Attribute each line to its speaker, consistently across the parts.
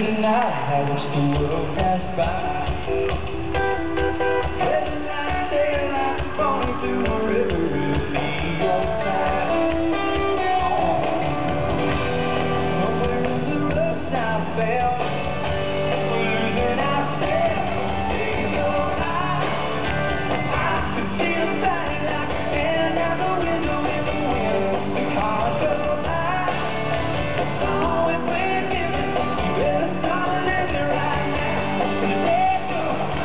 Speaker 1: Cincinnati, I watched the world pass by. Every night daylight falling through a river will be your time. Nowhere in the roads I fell, we're losing ourselves. Days go by, I could see the light like a hand out the window in the wind. The cars go by, it's always been different. You better start living right now. Let's go.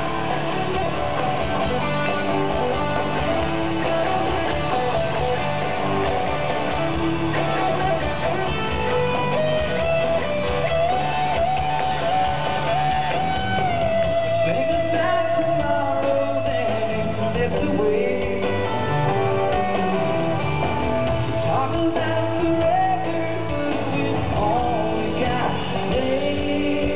Speaker 1: Say goodnight tomorrow, then slip away. Talk about forever, but we've only got today.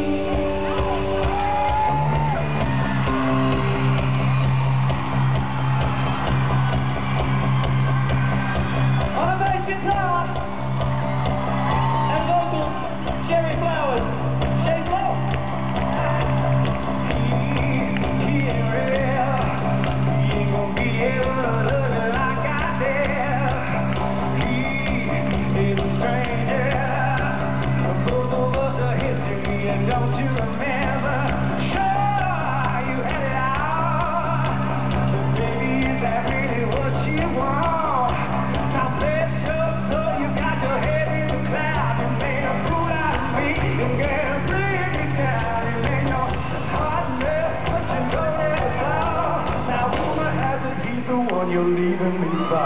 Speaker 1: On a bass guitar and vocals, Cherry Flowers, Shane Lowe. He ain't real. He ain't gonna be able to love you like I did. He is a stranger. Both of us are history, and don't you remember? Sure, you had it all, but baby, is that really what you want? Now bless your soul, you got your head in the clouds. You made a fool out of me, you can't bring me down. You made your heart melt, but you know that it's all. Now woman, has it, he's the one you're leaving me by.